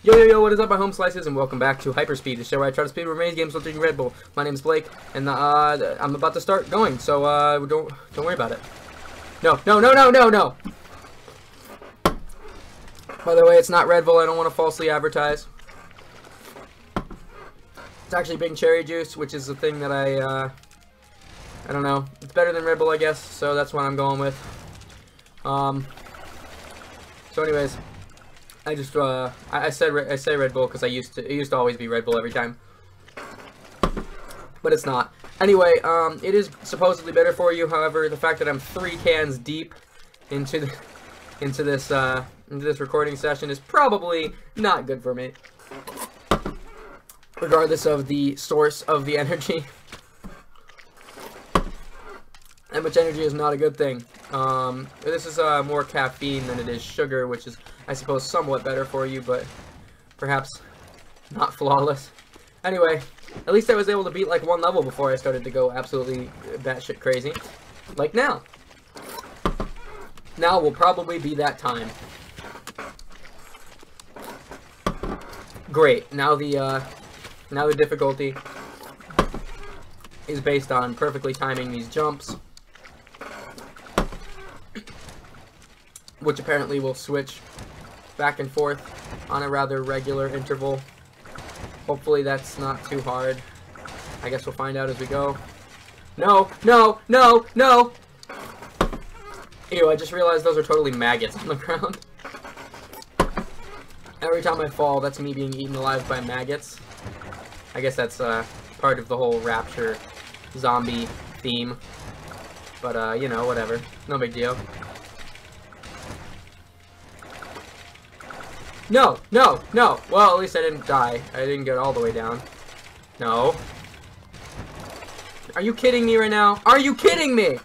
Yo, what is up, my home slices, and welcome back to Hyperspeed, the show where I try to speed remain games while drinking Red Bull. My name is Blake, and I'm about to start going, so don't worry about it. No. By the way, it's not Red Bull. I don't want to falsely advertise. It's actually Big Cherry Juice, which is the thing that I don't know. It's better than Red Bull, I guess, so that's what I'm going with. So anyways, I just I say Red Bull because it used to always be Red Bull every time, but it's not. Anyway, it is supposedly better for you. However, the fact that I'm 3 cans deep into this recording session is probably not good for me, regardless of the source of the energy. That much energy is not a good thing. This is more caffeine than it is sugar, which is, I suppose, somewhat better for you, but perhaps not flawless. Anyway, at least I was able to beat like 1 level before I started to go absolutely batshit crazy. Like now. Now will probably be that time. Great. Now the difficulty is based on perfectly timing these jumps, which apparently will switch back and forth on a rather regular interval. Hopefully that's not too hard. I guess we'll find out as we go. No! Ew, I just realized those are totally maggots on the ground. Every time I fall, that's me being eaten alive by maggots. I guess that's part of the whole Rapture zombie theme. But, you know, whatever. No big deal. No! Well, at least I didn't die. I didn't get all the way down. No. Are you kidding me right now? Are you kidding me?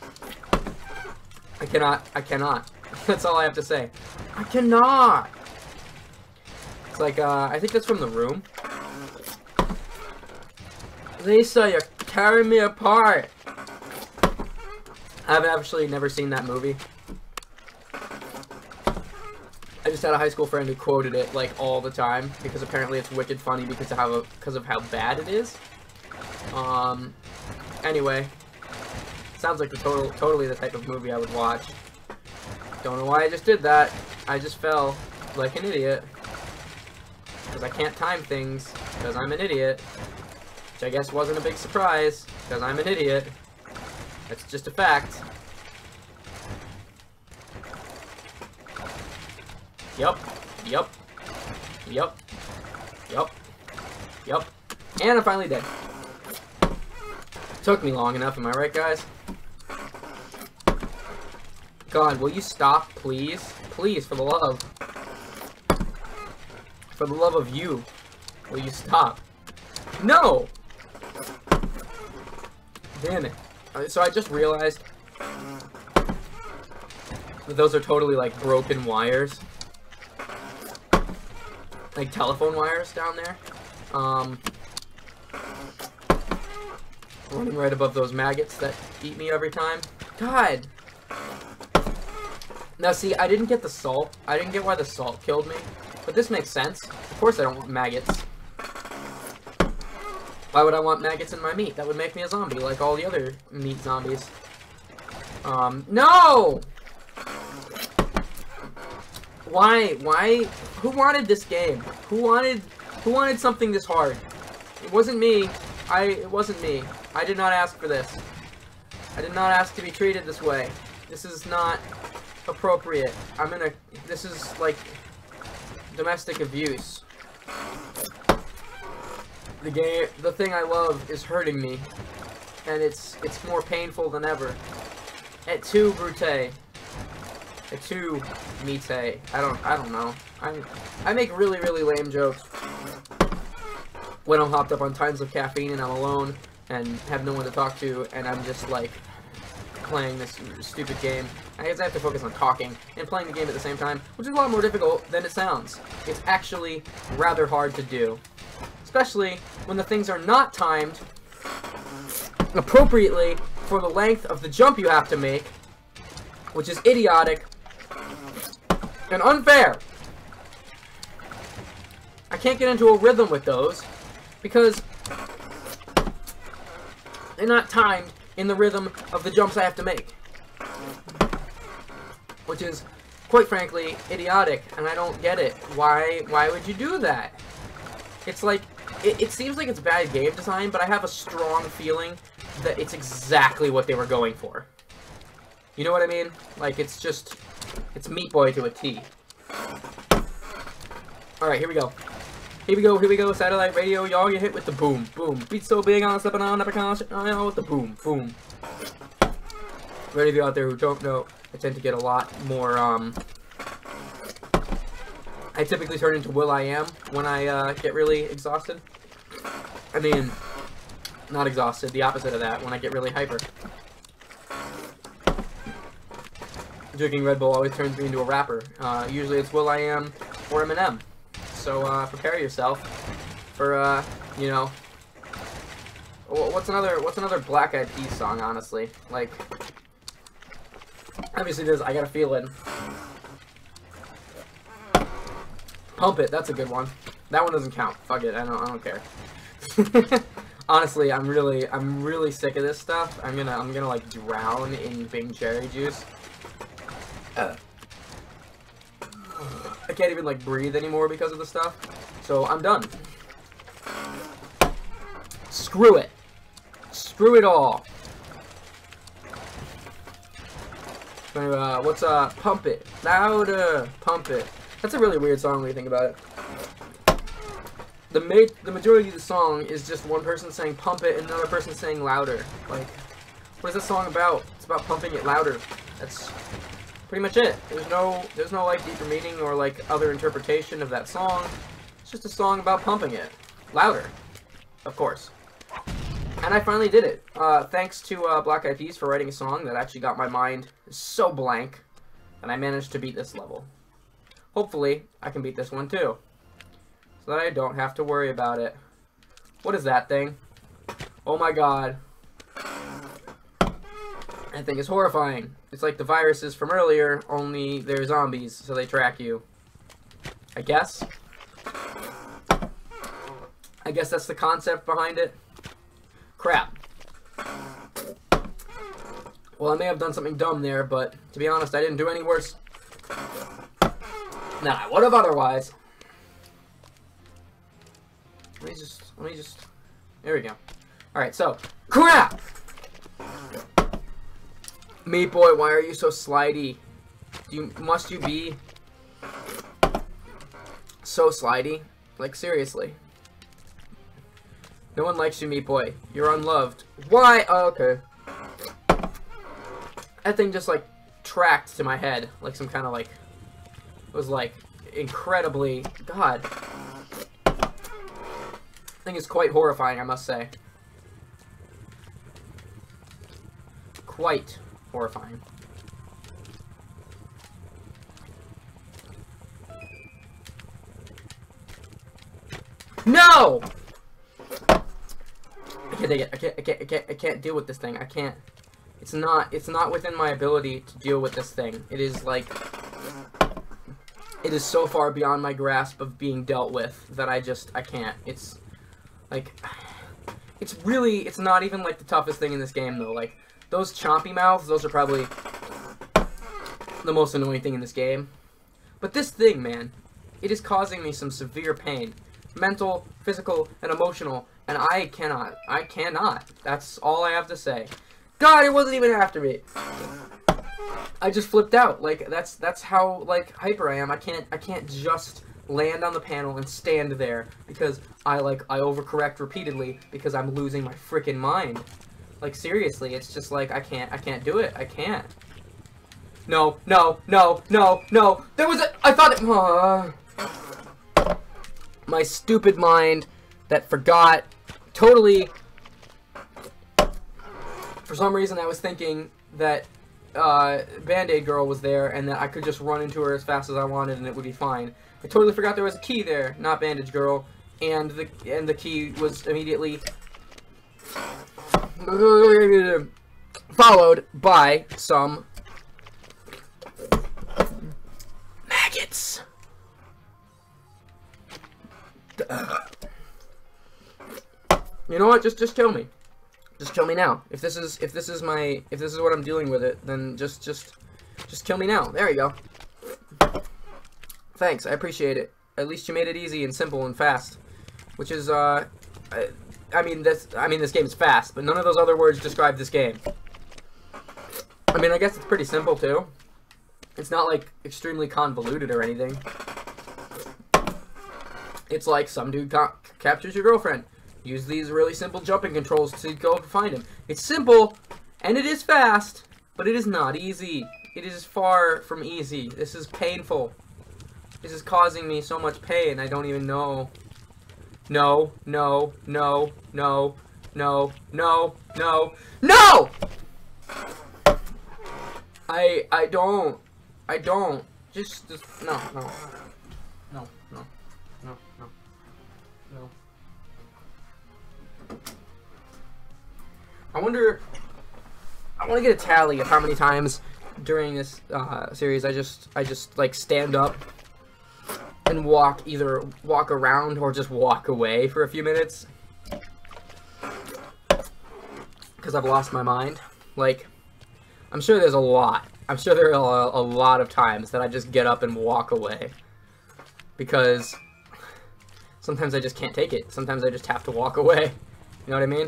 I cannot. That's all I have to say. I cannot! It's like, I think that's from The Room. Lisa, you're tearing me apart! I've actually never seen that movie. I just had a high school friend who quoted it like all the time because apparently it's wicked funny because of how bad it is. Anyway, sounds like totally the type of movie I would watch. Don't know why I just did that. I just fell like an idiot because I can't time things because I'm an idiot, which I guess wasn't a big surprise because I'm an idiot. That's just a fact. Yup. And I'm finally dead. Took me long enough, am I right, guys? God, will you stop, please? Please, for the love. For the love of you. Will you stop? No! Damn it. So I just realized that those are totally, like, broken wires. Like telephone wires down there, running right above those maggots that eat me every time. God! Now see, I didn't get the salt. I didn't get why the salt killed me, but this makes sense. Of course I don't want maggots. Why would I want maggots in my meat? That would make me a zombie, like all the other meat zombies. No! Why? Who wanted this game? Who wanted something this hard? It wasn't me. It wasn't me. I did not ask for this. I did not ask to be treated this way. This is not appropriate. This is like domestic abuse. The thing I love is hurting me, and it's more painful than ever. Et tu, Brute. Et tu, Mite. I don't know. I make really lame jokes when I'm hopped up on tons of caffeine and I'm alone and have no one to talk to, and I'm just like playing this stupid game. I guess I have to focus on talking and playing the game at the same time, which is a lot more difficult than it sounds. It's actually rather hard to do, especially when the things are not timed appropriately for the length of the jump you have to make, which is idiotic and unfair. I can't get into a rhythm with those because they're not timed in the rhythm of the jumps I have to make. Which is, quite frankly, idiotic, and I don't get it. Why would you do that? It's like, it seems like it's bad game design, but I have a strong feeling that it's exactly what they were going for. You know what I mean? Like, it's just, it's Meat Boy to a T. Alright, here we go. Here we go, satellite radio, y'all get hit with the boom, boom. Beat so big on, stepping on, with the boom, boom. For any of you out there who don't know, I tend to get a lot more, I typically turn into Will.I.Am when I, get really exhausted. I mean, not exhausted, the opposite of that, when I get really hyper. Drinking Red Bull always turns me into a rapper. Usually it's Will.I.Am or Eminem. So, prepare yourself for, you know, what's another Black Eyed Peas song, honestly? Like, obviously there's I Got a Feeling. Pump It, that's a good one. That one doesn't count. Fuck it, I don't care. Honestly, I'm really sick of this stuff. I'm gonna like drown in Bing cherry juice. I can't even like breathe anymore because of the stuff. So I'm done. Screw it. Screw it all. So, what's Pump It? Louder. Pump It. That's a really weird song when you think about it. The majority of the song is just one person saying pump it and another person saying louder. Like, what is this song about? It's about pumping it louder. That's pretty much it. There's no like deeper meaning or like other interpretation of that song. It's just a song about pumping it louder, of course. And I finally did it. Thanks to Black Eyed Peas for writing a song that actually got my mind so blank, and I managed to beat this level. Hopefully, I can beat this one too, so that I don't have to worry about it. What is that thing? Oh my god. That thing is horrifying. It's like the viruses from earlier, only they're zombies, so they track you. I guess? I guess that's the concept behind it. Crap. Well, I may have done something dumb there, but to be honest, I didn't do any worse than I would have otherwise. Let me just, there we go. Alright, so, crap! Meat Boy, why are you so slidey? Must you be so slidey? Like, seriously. No one likes you, Meat Boy. You're unloved. Why? Oh, okay. That thing just, like, tracked to my head. Like, some kind of, like, it was, like, incredibly, God. Thing is quite horrifying, I must say. Quite horrifying. No! I can't take it. I can't deal with this thing. I can't. It's not within my ability to deal with this thing. It is like, it is so far beyond my grasp of being dealt with that I can't. It's like, it's not even like the toughest thing in this game though. Like, those chompy mouths, those are probably the most annoying thing in this game. But this thing, man, it is causing me some severe pain. Mental, physical, and emotional. And I cannot. That's all I have to say. God, it wasn't even after me. I just flipped out. Like, that's how, like, hyper I am. I can't just land on the panel and stand there because I overcorrect repeatedly because I'm losing my freaking mind. Like, seriously, it's just like, I can't do it. I can't. No. There was I thought it, my stupid mind that forgot totally. For some reason, I was thinking that Band-Aid Girl was there and that I could just run into her as fast as I wanted and it would be fine. I totally forgot there was a key there, not Bandage Girl, and the key was immediately followed by some maggots. You know what? Just kill me. Just kill me now. If this is what I'm dealing with it, then just kill me now. There you go. Thanks, I appreciate it. At least you made it easy and simple and fast, which is I mean this game is fast, but none of those other words describe this game. I mean, I guess it's pretty simple too. It's not like extremely convoluted or anything. It's like some dude captures your girlfriend. Use these really simple jumping controls to go find him. It's simple, and it is fast, but it is not easy. It is far from easy. This is painful. This is causing me so much pain, I don't even know. No, no, no, no, no, no, no, no! I don't. Just, no. I wonder, I want to get a tally of how many times during this series I just like stand up and either walk around or just walk away for a few minutes. Because I've lost my mind. Like, I'm sure there's a lot. I'm sure there are a lot of times that I just get up and walk away. Because sometimes I just can't take it. Sometimes I just have to walk away. You know what I mean?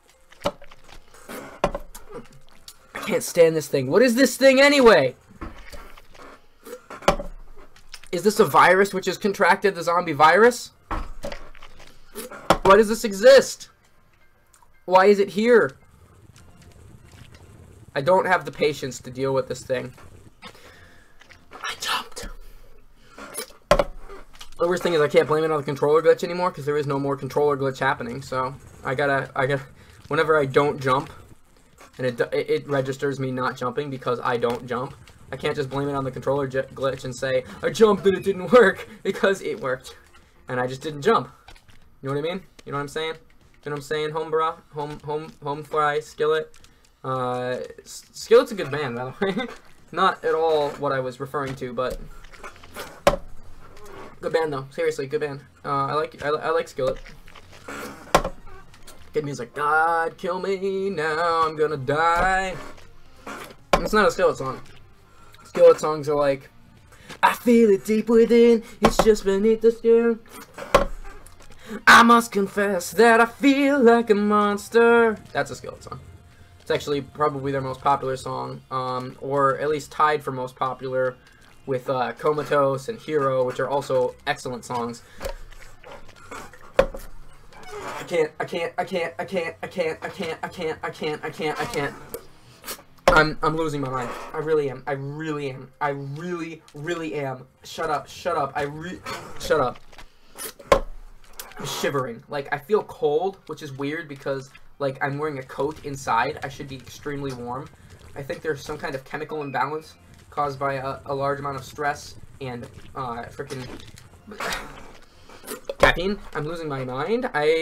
I can't stand this thing. What is this thing anyway? Is this a virus which has contracted the zombie virus? Why does this exist? Why is it here? I don't have the patience to deal with this thing. I jumped. The worst thing is I can't blame it on the controller glitch anymore because there is no more controller glitch happening. So I gotta, whenever I don't jump, and it registers me not jumping because I don't jump, I can't just blame it on the controller glitch and say I jumped and it didn't work, because it worked and I just didn't jump. You know what I mean? You know what I'm saying? You know what I'm saying? Home fry, Skillet. Skillet's a good band, by the way. Not at all what I was referring to, but good band though. Seriously, good band. I like Skillet. Good music. God, kill me now, I'm gonna die. It's not a Skillet song. Skillet songs are like, I feel it deep within, it's just beneath the skin. I must confess that I feel like a monster. That's a Skillet song. It's actually probably their most popular song, or at least tied for most popular with Comatose and Hero, which are also excellent songs. I can't. I'm losing my mind. I really am. I really am. Shut up. Shut up. I'm shivering. Like, I feel cold, which is weird because, like, I'm wearing a coat inside. I should be extremely warm. I think there's some kind of chemical imbalance caused by a large amount of stress and freaking caffeine. I'm losing my mind.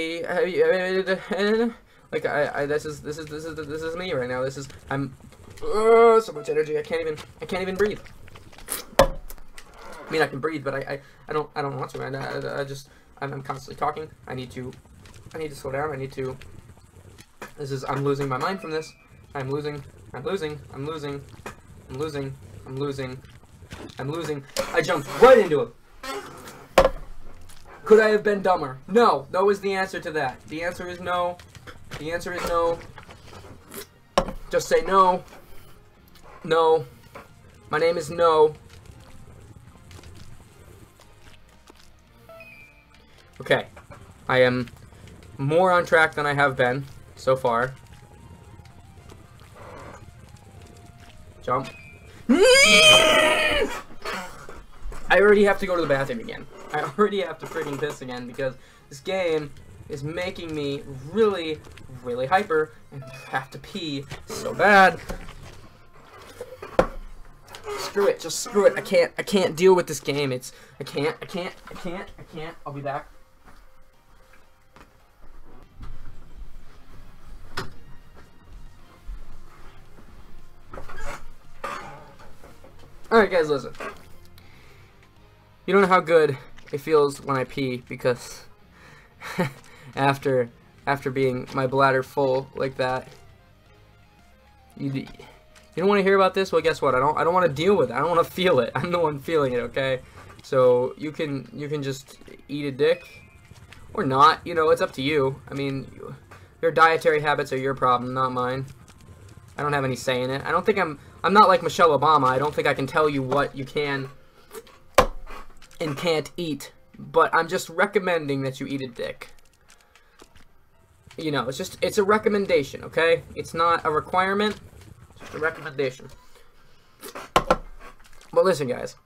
This is me right now. I'm so much energy. I can't even breathe. I mean, I can breathe, but I don't want to. I'm constantly talking. I need to slow down. I'm losing my mind from this. I'm losing. I jumped right into him. Could I have been dumber? No. No is the answer to that. The answer is no. The answer is no. Just say no. No. My name is No. Okay. I am more on track than I have been so far. Jump. I already have to go to the bathroom again. I already have to freaking piss again because this game is making me really, really hyper and have to pee so bad. Screw it, just screw it. I can't deal with this game. I can't. I'll be back. Alright guys, listen. You don't know how good it feels when I pee because after being my bladder full like that. You don't want to hear about this? Well, guess what? I don't want to deal with it. I don't want to feel it. I'm the one feeling it, okay? So you can just eat a dick or not. You know, it's up to you. I mean, your dietary habits are your problem, not mine. I don't have any say in it. I don't think I'm not like Michelle Obama. I don't think I can tell you what you can and can't eat. But I'm just recommending that you eat a dick. You know, it's a recommendation, okay? It's not a requirement. It's just a recommendation. But listen, guys.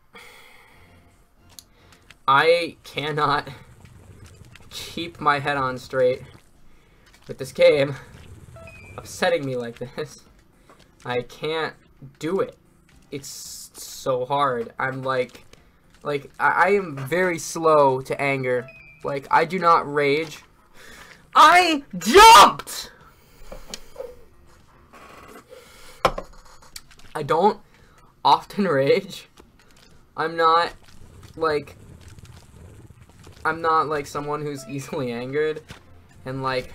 I cannot keep my head on straight with this game upsetting me like this. I can't do it. It's so hard. I'm like I am very slow to anger. Like, I do not rage. I jumped! I don't often rage. I'm not like someone who's easily angered, and like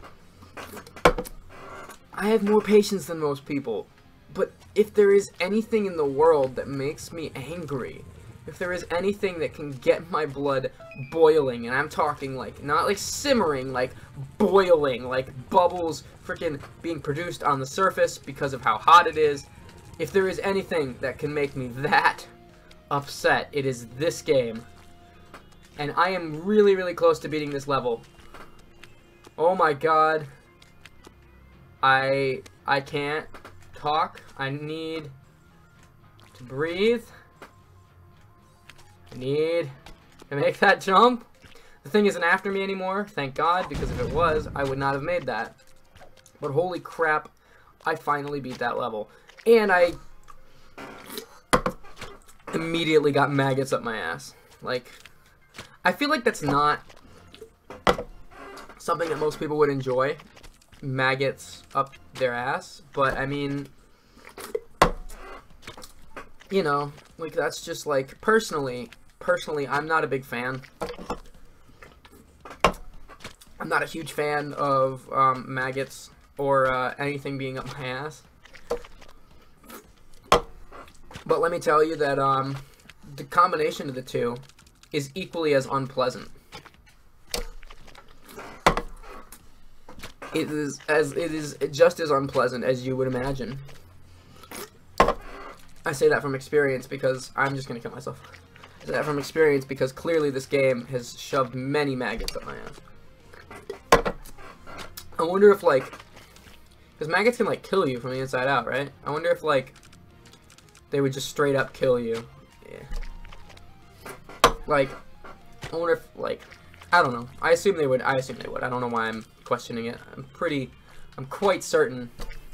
I have more patience than most people. But if there is anything in the world that makes me angry, if there is anything that can get my blood boiling, and I'm talking like, not like simmering, like boiling, like bubbles freaking being produced on the surface because of how hot it is, if there is anything that can make me that upset, it is this game. And I am really, really close to beating this level. Oh my god. I can't talk. I need to breathe. I need to make that jump. The thing isn't after me anymore, thank God, because if it was, I would not have made that. But holy crap, I finally beat that level. And I immediately got maggots up my ass. Like, I feel like that's not something that most people would enjoy. Maggots up their ass. But, I mean, you know, like, that's just, like, personally, I'm not a big fan. I'm not a huge fan of maggots or anything being up my ass. But let me tell you that the combination of the two is equally as unpleasant. It is just as unpleasant as you would imagine. I say that from experience because I'm just gonna kill myself. I say that from experience because clearly this game has shoved many maggots up my ass. I wonder if, like, because maggots can, like, kill you from the inside out, right? I wonder if, like, they would just straight up kill you. Yeah. Like, I wonder if, like, I don't know. I assume they would. I don't know why I'm questioning it. I'm quite certain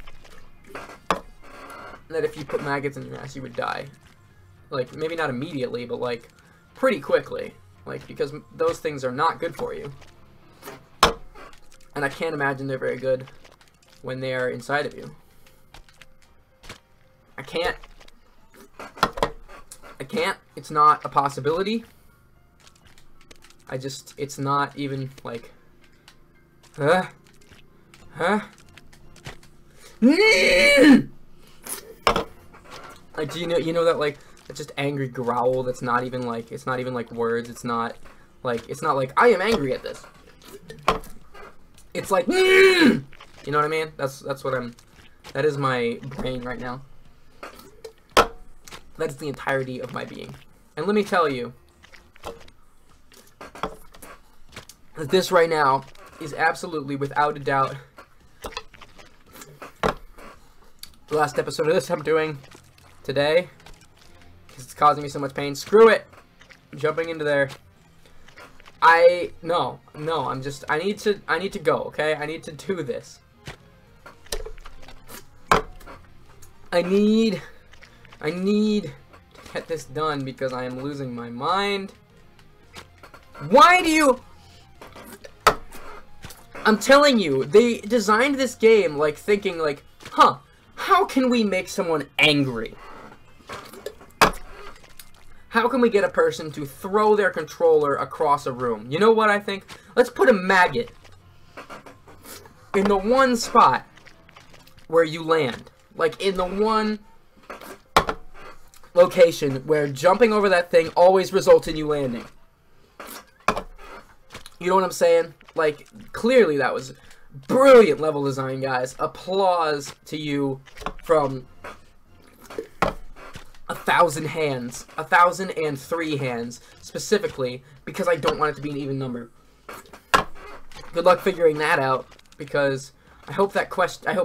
that if you put maggots in your ass, you would die. Like, maybe not immediately, but, like, pretty quickly. Like, because those things are not good for you. And I can't imagine they're very good when they are inside of you. I can't. It's not a possibility. It's not even, like, like, do you know that, like, it's just angry growl that's not even, like, it's not even, like, words. It's not like, I am angry at this. It's like, you know what I mean? That's what that is my brain right now. That's the entirety of my being. And let me tell you that this right now is absolutely, without a doubt, the last episode of this I'm doing today, because it's causing me so much pain. Screw it! I'm jumping into there. No, I need to go, okay? I need to do this. I need to get this done because I am losing my mind. Why do you... I'm telling you, they designed this game, like, thinking, like, how can we make someone angry? How can we get a person to throw their controller across a room? You know what I think? Let's put a maggot in the one spot where you land. Like, in the one location where jumping over that thing always results in you landing. You know what I'm saying? Like, clearly that was brilliant level design, guys. Applause to you from 1,000 hands. 1,003 hands, specifically, because I don't want it to be an even number. Good luck figuring that out, because I hope that question, I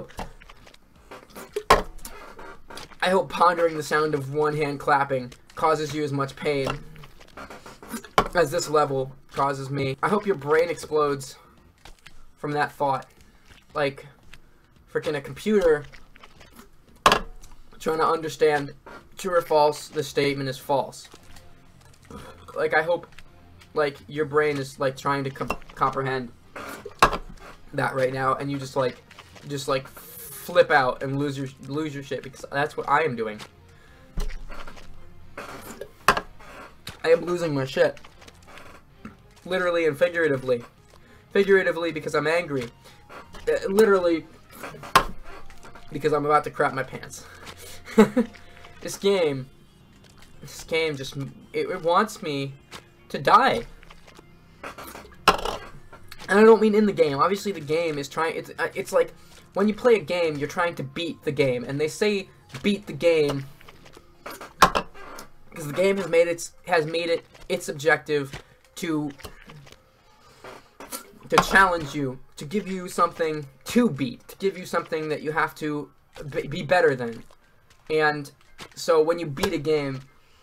hope pondering the sound of one hand clapping causes you as much pain as this level causes me. I hope your brain explodes from that thought. Like, freaking a computer trying to understand true or false, the statement is false. Like, I hope, like, your brain is, like, trying to comprehend that right now, and you just flip out and lose your shit, because that's what I am doing. I am losing my shit. Literally and figuratively. Figuratively because I'm angry. Literally because I'm about to crap my pants. This game just, it wants me to die. And I don't mean in the game. Obviously the game is trying, it's like, when you play a game, you're trying to beat the game. And they say beat the game because the game has made it its objective to challenge you, to give you something to beat, to give you something that you have to be better than. And so when you beat a game,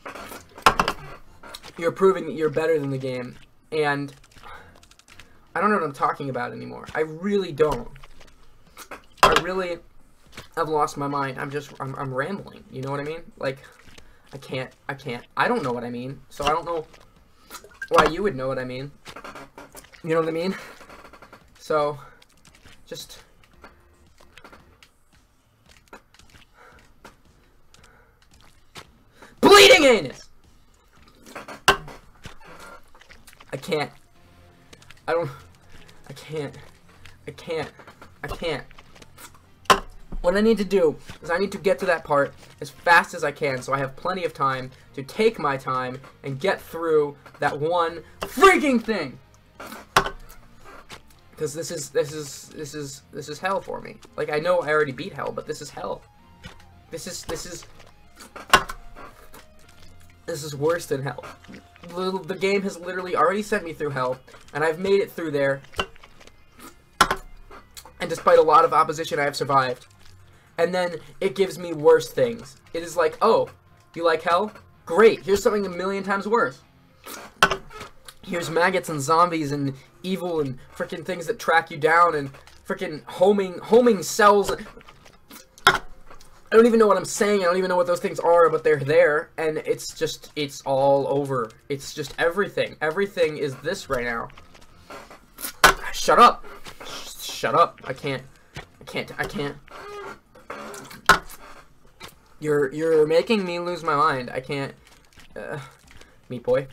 you're proving that you're better than the game. And I don't know what I'm talking about anymore. I really don't. I've lost my mind. I'm rambling. You know what I mean? Like, I don't know what I mean. So I don't know why you would know what I mean. You know what I mean? So, just... Bleeding anus! I can't. What I need to do is I need to get to that part as fast as I can, so I have plenty of time to take my time and get through that one freaking thing. Because this is hell for me. Like, I know I already beat hell, but this is hell. This is worse than hell. The game has literally already sent me through hell, and I've made it through there. And despite a lot of opposition, I have survived. And then it gives me worse things. It is like, oh, you like hell? Great, here's something a million times worse. Here's maggots and zombies and evil and freaking things that track you down and freaking homing cells. I don't even know what I'm saying. I don't even know what those things are, but they're there. And it's just, it's all over. It's just everything. Everything is this right now. Shut up. Shut up. I can't. You're making me lose my mind. I can't. Meat boy.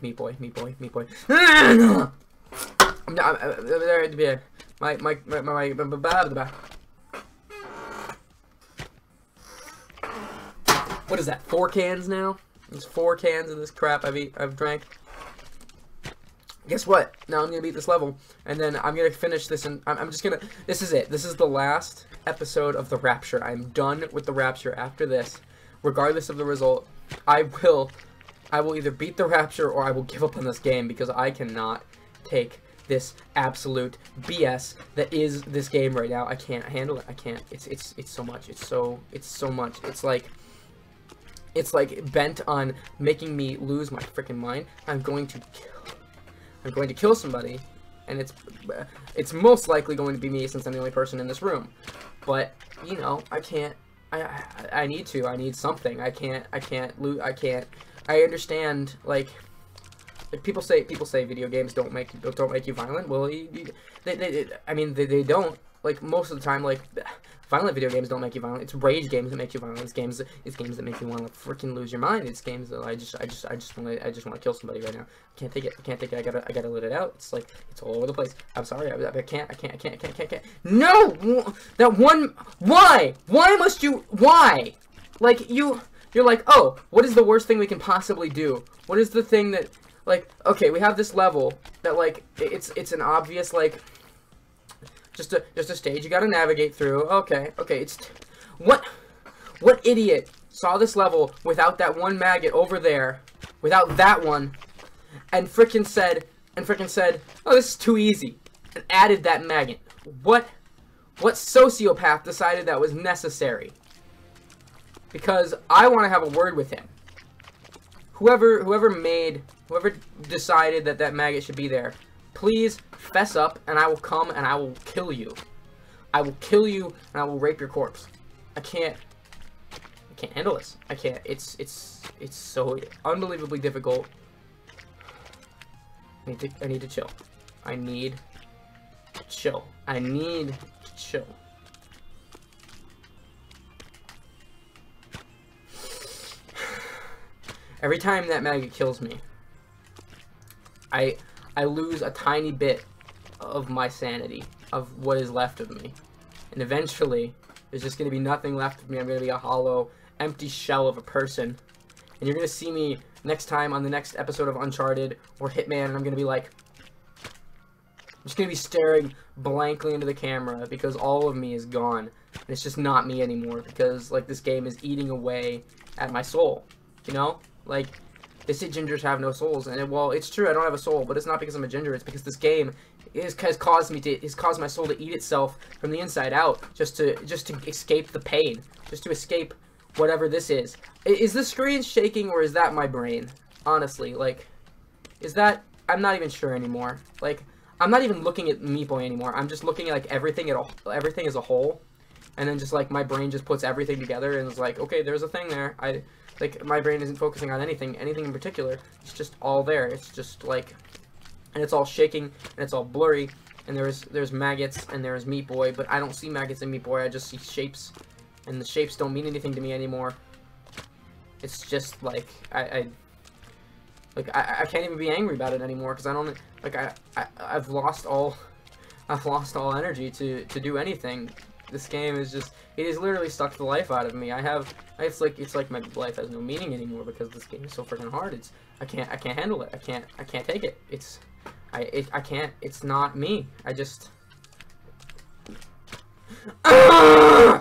What is that? 4 cans now? There's 4 cans of this crap I've drank. Guess what? Now I'm gonna beat this level, and then I'm gonna finish this, and I'm just gonna. This is it. This is the last episode of the Rapture. I'm done with the Rapture after this, regardless of the result. I will either beat the Rapture or I will give up on this game, because I cannot take this absolute BS that is this game right now. I can't handle it. I can't. It's so much. It's so much. It's like bent on making me lose my freaking mind. I'm going to kill somebody, and it's most likely going to be me, since I'm the only person in this room. But you know, I can't. I need to. I need something. I can't lose. I understand. Like people say video games don't make you violent. Well, I mean they don't. like most of the time, like violent video games don't make you violent. It's rage games that make you violent. It's games that make you want to freaking lose your mind. It's games that I just want to kill somebody right now. I can't take it. I can't take it. I gotta let it out. It's like it's all over the place. I'm sorry. I can't. No, that one. Why? Why must you? Why? Like you're like, oh, what is the worst thing we can possibly do? What is the thing that, like, okay, we have this level that, like, it's an obvious, like, just a stage you gotta navigate through. Okay, it's, what idiot saw this level without that one maggot over there, without that one, and frickin' said, oh, this is too easy, and added that maggot? What sociopath decided that was necessary? Because I want to have a word with him. Whoever decided that maggot should be there, please fess up, and I will come and I will kill you. I will kill you and I will rape your corpse. I can't handle this. I can't. It's so unbelievably difficult. I need to chill. I need to chill. I need to chill. Every time that maggot kills me, I lose a tiny bit of my sanity, of what is left of me. And eventually, there's just going to be nothing left of me. I'm going to be a hollow, empty shell of a person. And you're going to see me next time on the next episode of Uncharted or Hitman, and I'm going to be like, I'm just going to be staring blankly into the camera because all of me is gone. And it's just not me anymore because, like, this game is eating away at my soul, you know? Like, they say gingers have no souls, and well, it's true, I don't have a soul, but it's not because I'm a ginger, it's because this game has caused my soul to eat itself from the inside out, just to escape the pain, just to escape whatever this is. Is the screen shaking, or is that my brain? Honestly, like, is that, I'm not even sure anymore. Like, I'm not even looking at Meat Boy anymore, I'm just looking at, like, everything as a whole, and then just, like, my brain just puts everything together, and it's like, okay, there's a thing there, like, my brain isn't focusing on anything in particular. It's just all there. It's just, like, and it's all shaking, and it's all blurry, and there's maggots, and there's Meat Boy, but I don't see maggots in Meat Boy, I just see shapes, and the shapes don't mean anything to me anymore. It's just, like, I can't even be angry about it anymore, because I don't, like, I've lost all energy to do anything. This game is just, it has literally sucked the life out of me. It's like my life has no meaning anymore because this game is so freaking hard. I can't handle it. I can't take it. I can't, it's not me. I just, okay,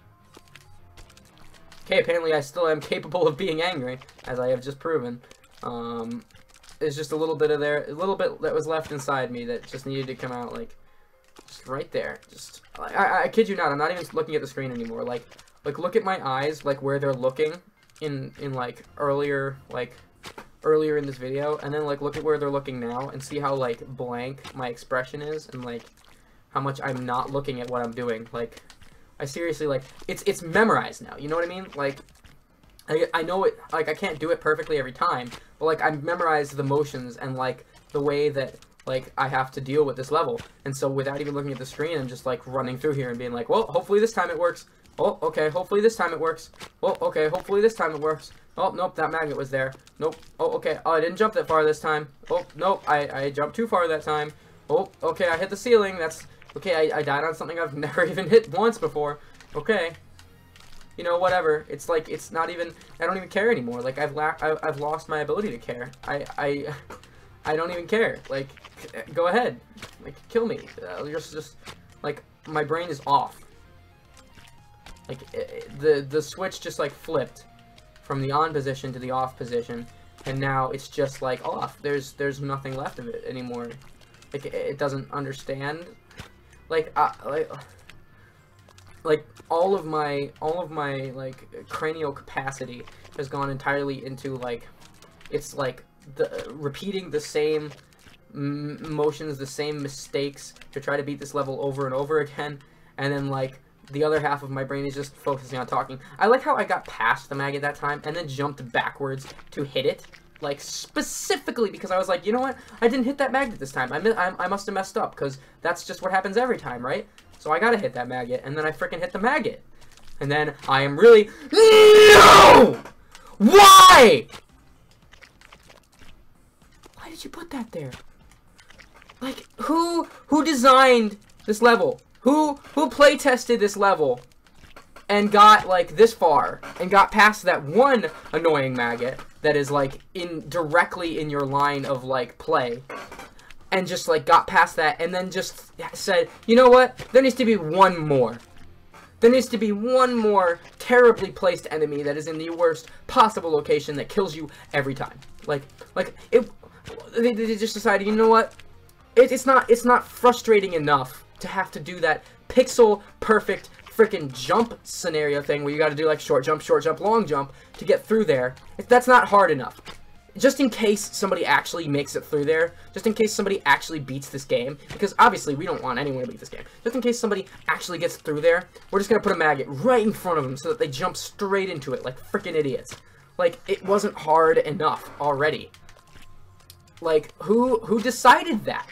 apparently I still am capable of being angry, as I have just proven. There's just a little bit that was left inside me that just needed to come out, like, just right there. Just, I kid you not, I'm not even looking at the screen anymore. Like look at my eyes, like where they're looking in like earlier in this video, and then like look at where they're looking now and see how like blank my expression is, and like how much I'm not looking at what I'm doing. Like, I seriously, like, it's memorized now, you know what I mean? Like, I know it, like, I can't do it perfectly every time, but like I've memorized the motions and like the way that, like, I have to deal with this level. And so without even looking at the screen, I'm just like running through here and being like, well, hopefully this time it works. Oh, okay, hopefully this time it works. Oh, okay, hopefully this time it works. Oh, nope, that magnet was there. Nope. Oh, okay. Oh, I didn't jump that far this time. Oh, nope, I jumped too far that time. Oh, okay, I hit the ceiling. That's, okay, I died on something I've never even hit once before. Okay. You know, whatever. It's like, it's not even, I don't even care anymore. Like, I've lost my ability to care. I don't even care. Like, go ahead. Like, kill me. Just, like, my brain is off. Like, the switch just, like, flipped from the on position to the off position, and now it's just, like, off. There's nothing left of it anymore. Like, it doesn't understand. Like, all of my, like, cranial capacity has gone entirely into, like, it's, like, repeating the same motions, the same mistakes to try to beat this level over and over again, and then, like, the other half of my brain is just focusing on talking. I like how I got past the maggot that time and then jumped backwards to hit it. Like, specifically because I was like, you know what? I didn't hit that magnet this time. I must have messed up, because that's just what happens every time, right? So I gotta hit that maggot, and then I freaking hit the maggot. And then I am really... No! Why? Why did you put that there? Like, who designed this level? Who play tested this level and got, like, this far and got past that one annoying maggot that is, like, directly in your line of, like, play, and just, like, got past that and then just said, you know what? There needs to be one more. There needs to be one more terribly placed enemy that is in the worst possible location that kills you every time. They just decided, you know what? It's not frustrating enough to have to do that pixel perfect freaking jump scenario thing where you got to do like short jump, long jump to get through there. That's not hard enough. Just in case somebody actually makes it through there, just in case somebody actually beats this game, because obviously we don't want anyone to beat this game. Just in case somebody actually gets through there, we're just gonna put a maggot right in front of them so that they jump straight into it like freaking idiots. Like, it wasn't hard enough already. Like, who decided that?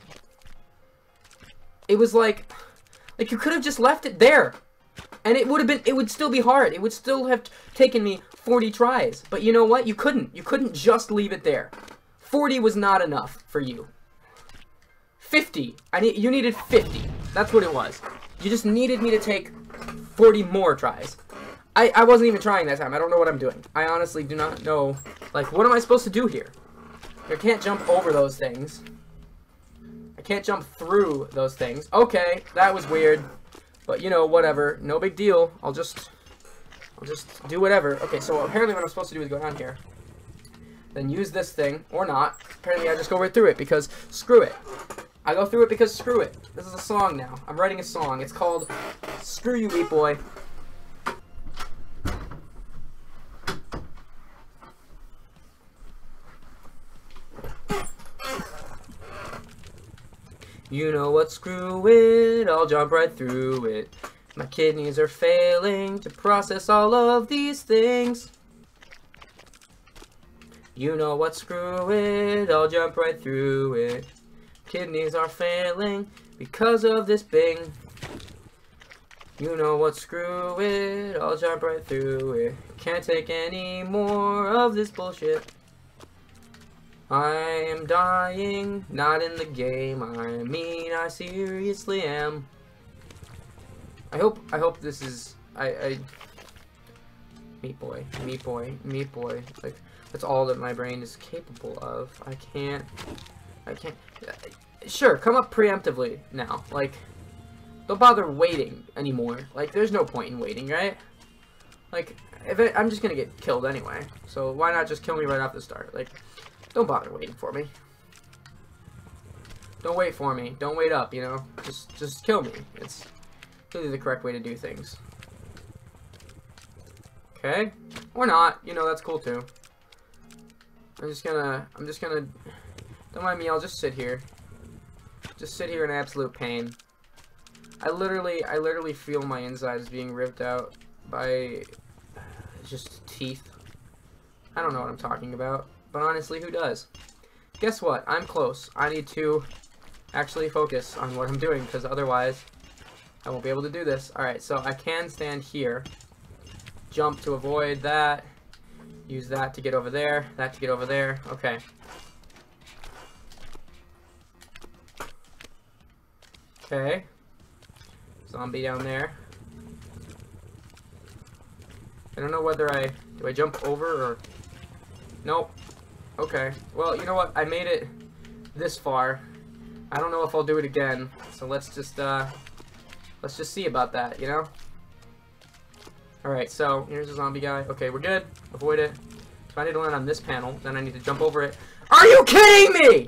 It was like you could have just left it there. And it would still be hard. It would still have taken me 40 tries. But you know what? You couldn't. You couldn't just leave it there. 40 was not enough for you. 50. You needed 50. That's what it was. You just needed me to take 40 more tries. I wasn't even trying that time. I don't know what I'm doing. I honestly do not know. Like, what am I supposed to do here? I can't jump over those things. I can't jump through those things. Okay, that was weird. But, you know, whatever. No big deal. I'll just do whatever. Okay, so apparently what I'm supposed to do is go down here. Then use this thing. Or not. Apparently I just go right through it because screw it. I go through it because screw it. This is a song now. I'm writing a song. It's called Screw You, Wheat Boy. You know what, screw it, I'll jump right through it. My kidneys are failing to process all of these things. You know what, screw it, I'll jump right through it. Kidneys are failing because of this bing. You know what, screw it, I'll jump right through it. Can't take any more of this bullshit. I am dying, not in the game. I mean, I seriously am. I hope this is, Meat Boy. Like, that's all that my brain is capable of. I can't, sure, come up preemptively now. Like, don't bother waiting anymore. Like, there's no point in waiting, right? Like, I'm just gonna get killed anyway. So why not just kill me right off the start? Like, don't bother waiting for me. Don't wait for me. Don't wait up, you know? Just kill me. It's really the correct way to do things. Okay? Or not. You know, that's cool too. I'm just gonna, don't mind me, I'll just sit here. Just sit here in absolute pain. I literally feel my insides being ripped out by just teeth. I don't know what I'm talking about. But honestly, who does? Guess what? I'm close. I need to actually focus on what I'm doing, because otherwise I won't be able to do this. Alright, so I can stand here. Jump to avoid that. Use that to get over there. That to get over there. Okay. Okay. Zombie down there. I don't know whether do I jump over or... Nope. Okay, well, you know what? I made it this far. I don't know if I'll do it again, so let's just see about that, you know? Alright, so here's a zombie guy. Okay, we're good. Avoid it. If I need to land on this panel, then I need to jump over it. Are you kidding me?!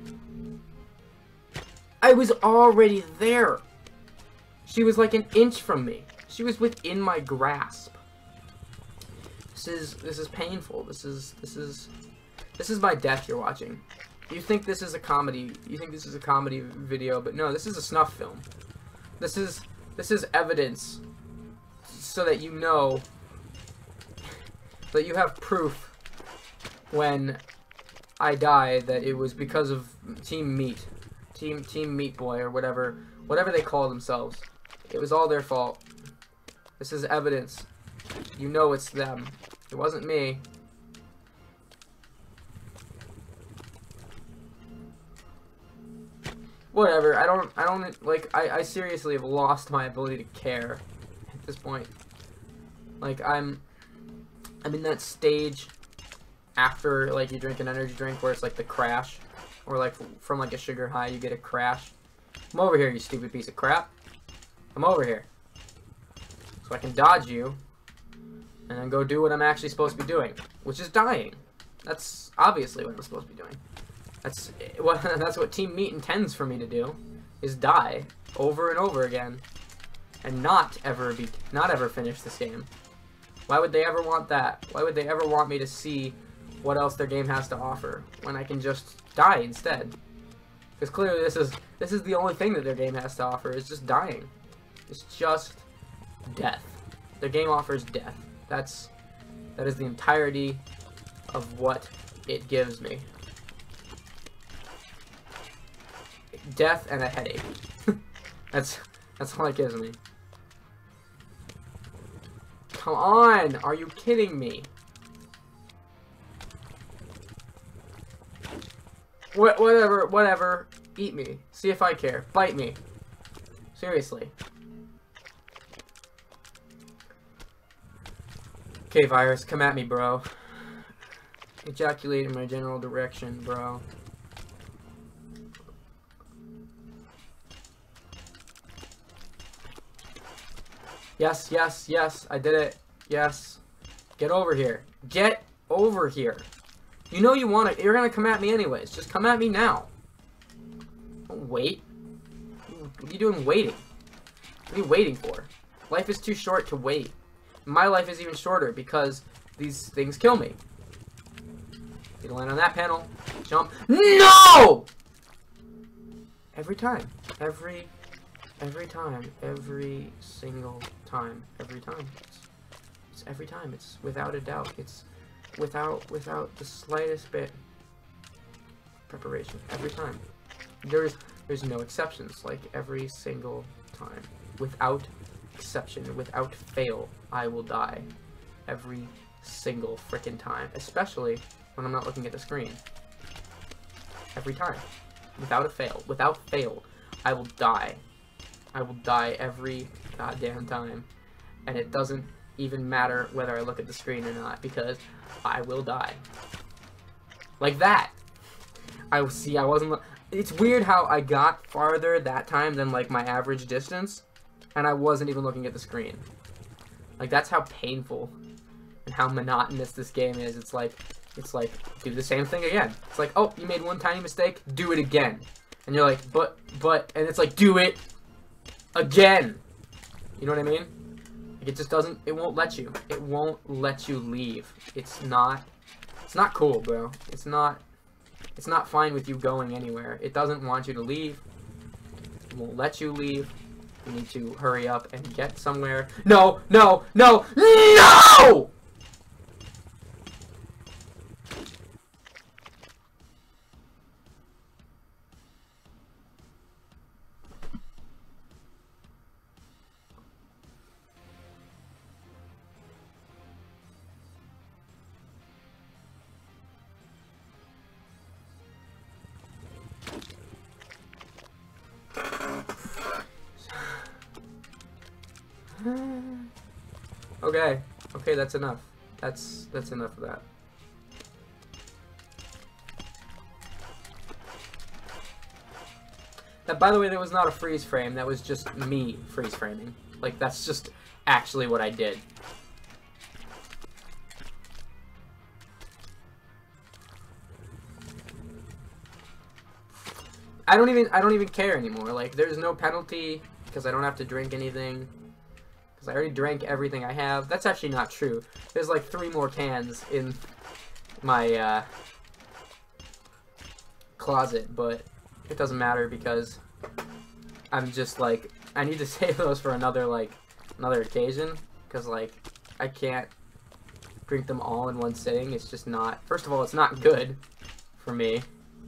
I was already there. She was like an inch from me. She was within my grasp. This is painful. This is my death you're watching. You think this is a comedy. You think this is a comedy video, but no, this is a snuff film. This is evidence so that you know that you have proof when I die that it was because of Team Meat. Team Meat Boy or whatever they call themselves. It was all their fault. This is evidence. You know it's them. It wasn't me. Whatever. I seriously have lost my ability to care at this point. Like, I'm in that stage after, like, you drink an energy drink where it's like the crash, or like from like a sugar high you get a crash. Come over here, you stupid piece of crap. Come over here. So I can dodge you, and then go do what I'm actually supposed to be doing, which is dying. That's obviously what I'm supposed to be doing. That's what Team Meat intends for me to do, is die over and over again, and not ever finish this game. Why would they ever want that? Why would they ever want me to see what else their game has to offer when I can just die instead? Because clearly this is the only thing that their game has to offer, is just dying. It's just death. Their game offers death. That is the entirety of what it gives me. Death and a headache. That's all it gives me. Come on! Are you kidding me? Whatever. Eat me. See if I care. Bite me. Seriously. Okay, virus, come at me, bro. Ejaculate in my general direction, bro. Yes, yes, yes, I did it. Yes. Get over here. Get over here. You know you want to. You're gonna come at me anyways. Just come at me now. Don't wait. What are you doing waiting? What are you waiting for? Life is too short to wait. My life is even shorter because these things kill me. You land on that panel. Jump. No! Every time. Every time. Every single time. Every time. It's every time. It's without a doubt. It's without the slightest bit of preparation. Every time. There's no exceptions. Like, every single time. Without exception, without fail, I will die. Every single frickin' time. Especially when I'm not looking at the screen. Every time. Without a fail. Without fail, I will die. I will die every goddamn time. And it doesn't even matter whether I look at the screen or not, because I will die. Like that. I wasn't... It's weird how I got farther that time than, like, my average distance, and I wasn't even looking at the screen. Like, that's how painful and how monotonous this game is. It's like, do the same thing again. It's like, oh, you made one tiny mistake, do it again. And you're like, but, and it's like, do it again. You know what I mean? Like, it just doesn't, it won't let you. It won't let you leave. It's not cool, bro. It's not fine with you going anywhere. It doesn't want you to leave. It won't let you leave. You need to hurry up and get somewhere. No, no, no, no! Okay, that's enough. That's enough of that. That, by the way, that was not a freeze frame. That was just me freeze framing. Like, that's just actually what I did. I don't even care anymore. Like, there's no penalty because I don't have to drink anything. I already drank everything I have. That's actually not true. There's like 3 more cans in my closet, but it doesn't matter because I'm just like, I need to save those for another occasion, because like I can't drink them all in one sitting. It's just not, first of all, it's not good for me.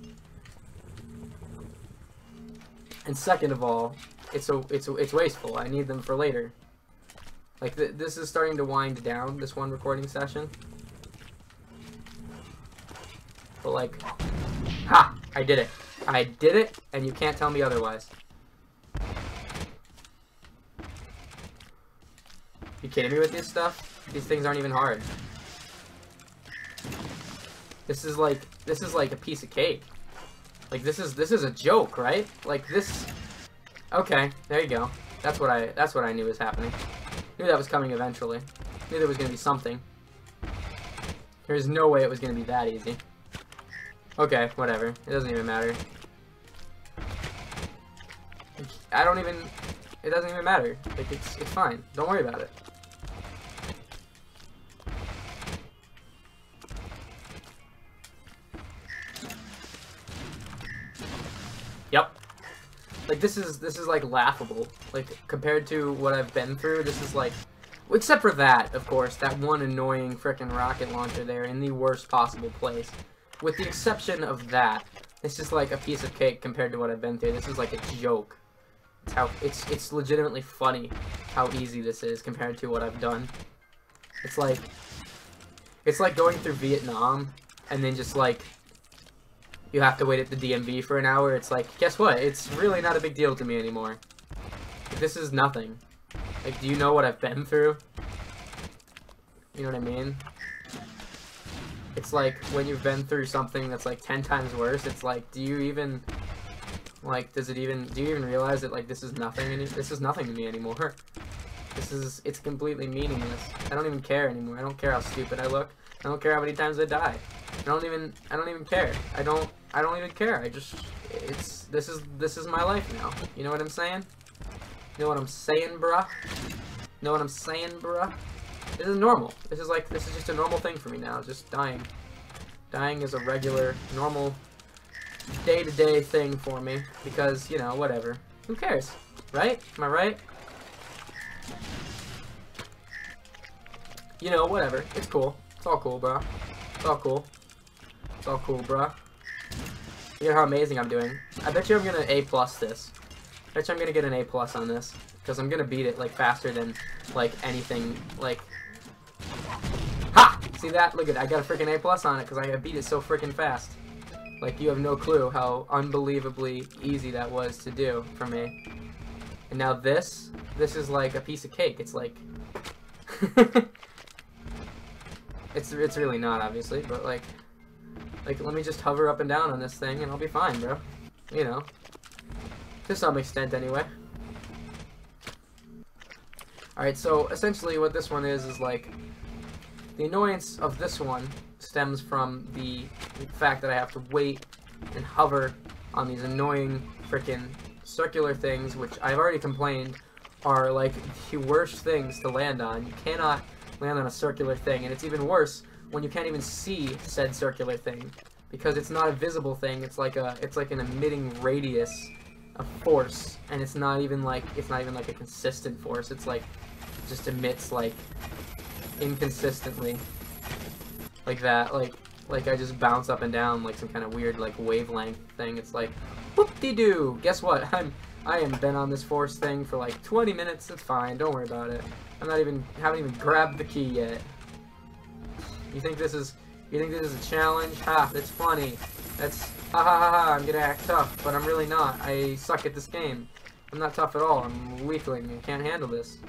And second of all, it's wasteful. I need them for later. Like, this is starting to wind down, this one recording session. But, like, ha! I did it. I did it, and you can't tell me otherwise. You kidding me with this stuff? These things aren't even hard. This is like a piece of cake. Like, this is a joke, right? Like, this... Okay, there you go. That's what I knew was happening. Knew that was coming eventually. Knew there was gonna be something. There's no way it was gonna be that easy. Okay, whatever. It doesn't even matter. It doesn't even matter. Like, it's fine. Don't worry about it. Yep. Like, this is like laughable. Like, compared to what I've been through, this is like, except for that, of course, that one annoying frickin' rocket launcher there in the worst possible place. With the exception of that, this is like a piece of cake compared to what I've been through. This is like a joke. It's legitimately funny how easy this is compared to what I've done. It's like going through Vietnam and then just like you have to wait at the DMV for an hour. It's like, guess what? It's really not a big deal to me anymore. This is nothing. Like, do you know what I've been through? You know what I mean? It's like when you've been through something that's like 10 times worse. It's like, do you even like? Do you even realize that like this is nothing? This is nothing to me anymore. It's completely meaningless. I don't even care anymore. I don't care how stupid I look. I don't care how many times I die. I don't even care. I don't even care. This is my life now. You know what I'm saying? You know what I'm saying, bruh? Know what I'm saying, bruh? This is normal. This is just a normal thing for me now. Just dying. Dying is a regular, normal, day-to-day thing for me. Because, you know, whatever. Who cares? Right? Am I right? You know, whatever. It's cool. It's all cool, bro. It's all cool. It's all cool, bro. You know how amazing I'm doing. I bet you I'm gonna A+ this. I bet you I'm gonna get an A+ on this. Because I'm gonna beat it, like, faster than, like, anything, like... Ha! See that? Look at it. I got a freaking A+ on it because I beat it so freaking fast. Like, you have no clue how unbelievably easy that was to do for me. And now this is like a piece of cake. It's like... it's really not, obviously, but like, let me just hover up and down on this thing and I'll be fine, bro. You know. To some extent, anyway. Alright, so essentially what this one is like, the annoyance of this one stems from the fact that I have to wait and hover on these annoying frickin' circular things, which I've already complained are like the worst things to land on. You cannot land on a circular thing, and it's even worse when you can't even see said circular thing, because it's not a visible thing. It's like an emitting radius of force, and it's not even like a consistent force. It's like it just emits like inconsistently, like that, like I just bounce up and down like some kind of weird like wavelength thing. It's like whoop-de-doo. Guess what? I am been on this force thing for like 20 minutes. It's fine. Don't worry about it. Haven't even grabbed the key yet. You think this is a challenge? Ha, that's funny. That's ha ha ha ha. I'm gonna act tough, but I'm really not. I suck at this game. I'm not tough at all. I'm a weakling. I can't handle this.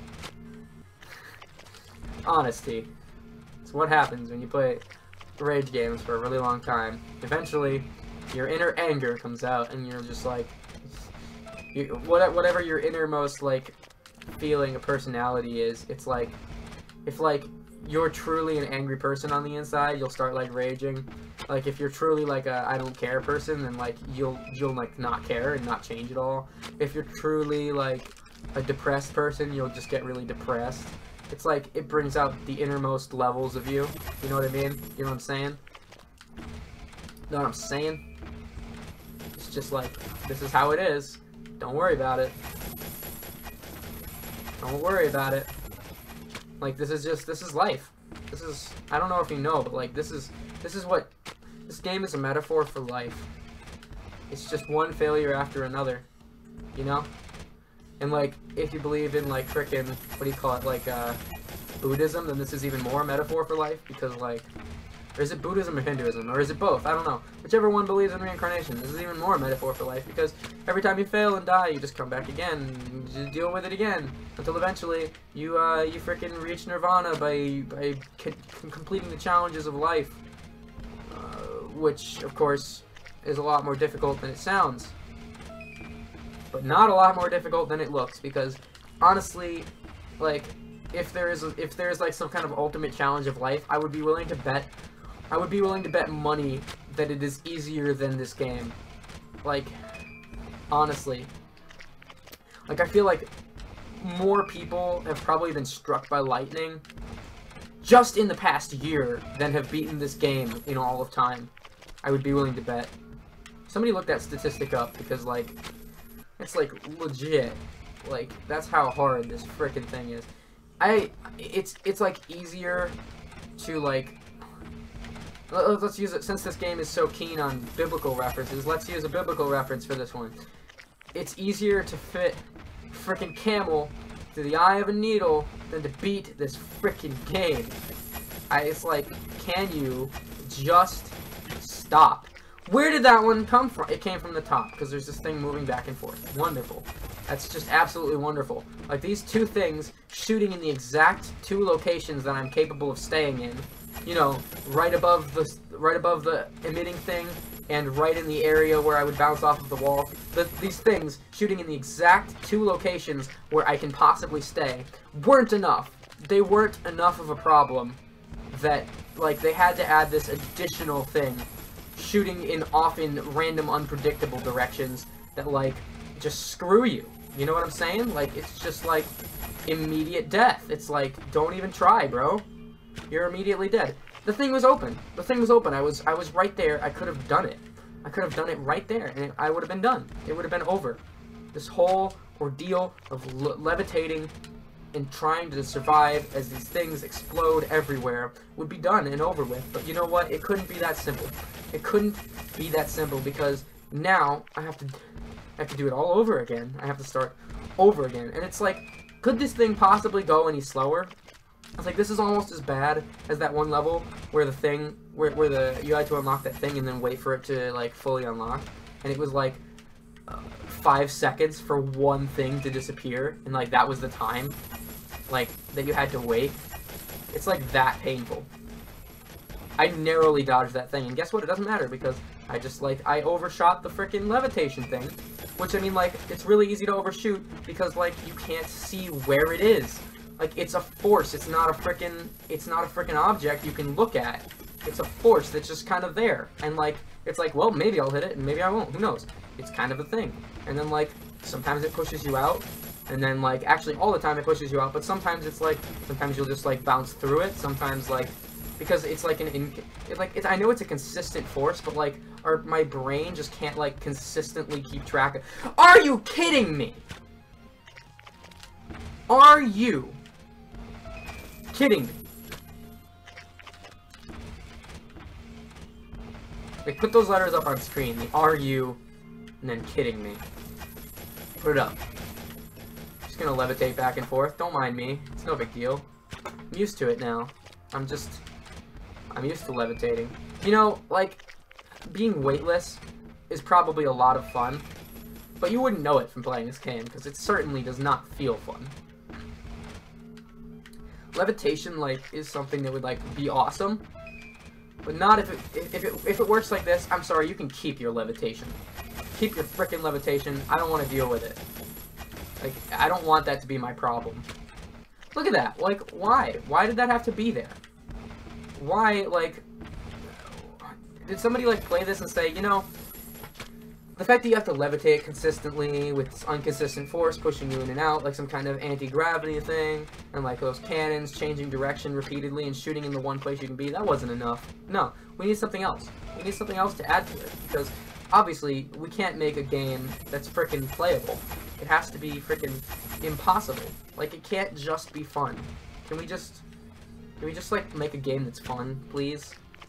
Honesty. It's what happens when you play rage games for a really long time. Eventually, your inner anger comes out, and you're just like, whatever your innermost like feeling, a personality is. It's like, if like you're truly an angry person on the inside, you'll start like raging. Like if you're truly like a I don't care person, then like you'll like not care and not change at all. If you're truly like a depressed person, you'll just get really depressed. It's like it brings out the innermost levels of you. You know what I mean? You know what I'm saying? Know what I'm saying? It's just like, this is how it is. Don't worry about it. Don't worry about it. Like, this is life. This is, I don't know if you know, but like, this is what This game is a metaphor for life. It's just one failure after another, you know? And, like, if you believe in, like, frickin', what do you call it, like, Buddhism, then this is even more a metaphor for life, because, like, or is it Buddhism or Hinduism, or is it both? I don't know. Whichever one believes in reincarnation, this is even more a metaphor for life, because every time you fail and die, you just come back again, and you just deal with it again, until eventually, you frickin' reach nirvana by completing the challenges of life, which, of course, is a lot more difficult than it sounds. But not a lot more difficult than it looks, because, honestly, like, if there's like some kind of ultimate challenge of life, I would be willing to bet money that it is easier than this game. Like, honestly. Like, I feel like more people have probably been struck by lightning just in the past year than have beaten this game in all of time. I would be willing to bet. Somebody look that statistic up, because, like, it's, like, legit. Like, that's how hard this frickin' thing is. It's like easier to, like, let's use it, since this game is so keen on biblical references, let's use a biblical reference for this one. It's easier to fit frickin' camel through the eye of a needle than to beat this frickin' game. It's like, can you just stop? Where did that one come from? It came from the top, because there's this thing moving back and forth. Wonderful. That's just absolutely wonderful. Like, these two things shooting in the exact two locations that I'm capable of staying in. You know, right above the emitting thing, and right in the area where I would bounce off of the wall. These things shooting in the exact two locations where I can possibly stay weren't enough. They weren't enough of a problem that, like, they had to add this additional thing, shooting in often random, unpredictable directions that, like, just screw you. You know what I'm saying? Like, it's just, like, immediate death. It's like, don't even try, bro. You're immediately dead. The thing was open. The thing was open. I was right there. I could have done it. I could have done it right there, and I would have been done. It would have been over. This whole ordeal of levitating and trying to survive as these things explode everywhere would be done and over with. But you know what? It couldn't be that simple. It couldn't be that simple, because now I have to do it all over again. I have to start over again. And it's like, could this thing possibly go any slower? It's like, this is almost as bad as that one level where the thing, you had to unlock that thing and then wait for it to, like, fully unlock. And it was like 5 seconds for one thing to disappear, and, like, that was the time, like, that you had to wait. It's like that painful. I narrowly dodged that thing, and guess what? It doesn't matter, because I just, like, I overshot the frickin' levitation thing, which, I mean, like, it's really easy to overshoot, because, like, you can't see where it is. Like, it's a force, it's not a frickin' object you can look at. It's a force that's just kind of there, and, like, it's like, well, maybe I'll hit it, and maybe I won't, who knows? It's kind of a thing. And then, like, sometimes it pushes you out, and then, like, actually, all the time it pushes you out, but sometimes it's, like, sometimes you'll just, like, bounce through it, sometimes, like, because it's, like, I know it's a consistent force, but, like, my brain just can't, like, consistently keep track of. Are you kidding me? Are you kidding me? Like, put those letters up on screen. The are you, and then kidding me. Put it up. Just gonna levitate back and forth. Don't mind me. It's no big deal. I'm used to it now. I'm used to levitating. You know, like, being weightless is probably a lot of fun, but you wouldn't know it from playing this game, because it certainly does not feel fun. Levitation, like, is something that would, like, be awesome, but not if it works like this. I'm sorry, you can keep your levitation. Keep your frickin' levitation. I don't want to deal with it. Like, I don't want that to be my problem. Look at that. Like, why? Why did that have to be there? Why, like, did somebody, like, play this and say, you know, the fact that you have to levitate consistently with this inconsistent force pushing you in and out, like some kind of anti-gravity thing, and, like, those cannons changing direction repeatedly and shooting in the one place you can be, that wasn't enough. No, we need something else. We need something else to add to it, because, obviously, we can't make a game that's frickin' playable. It has to be frickin' impossible. Like, it can't just be fun. Can we just, like, make a game that's fun, please?